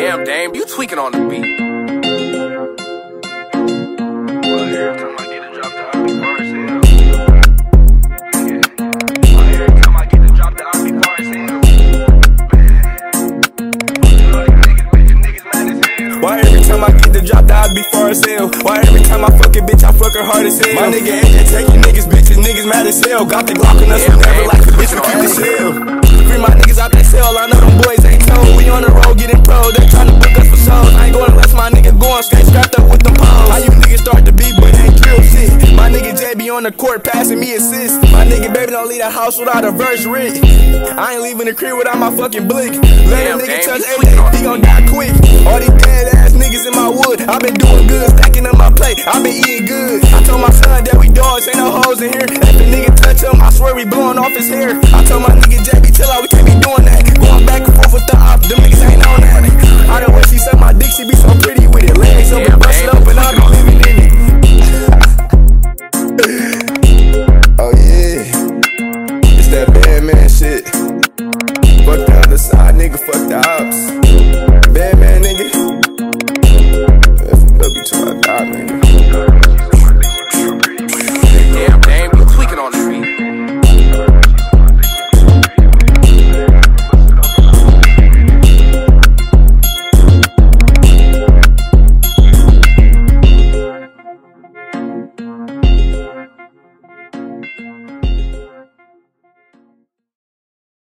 Damn, Dame, you tweaking on the beat. Well, every time I get a drop, the I be far as hell. Every time I get the drop, the I be far as hell. Why every time I get the drop, the I be far as hell? Why every time I fuck a bitch, I fuck her hard as hell? My nigga ain't just taking niggas, bitches, niggas mad as hell. Got the Glock on us, we never like a bitch, we keep the shell. Free my niggas out that cell, I know them boys ain't told. We on the road getting pro, they tryna book us for shows. I ain't going unless my nigga going straight strapped up with them poles. How you niggas start to beat, but ain't kill shit? My nigga J be on the court passing me assists. My nigga baby don't leave the house without a verse writ. I ain't leaving the crib without my fucking blick. Let a nigga touch 8, he gon' die quick. All these dead ass niggas in my wood, I been doing good, stacking up my plate, I been eating good. I told my son that we dogs, ain't no hoes in here. If the nigga touch him, I swear we blowing off his hair. I told my nigga JB, chill out, we can't be doing that.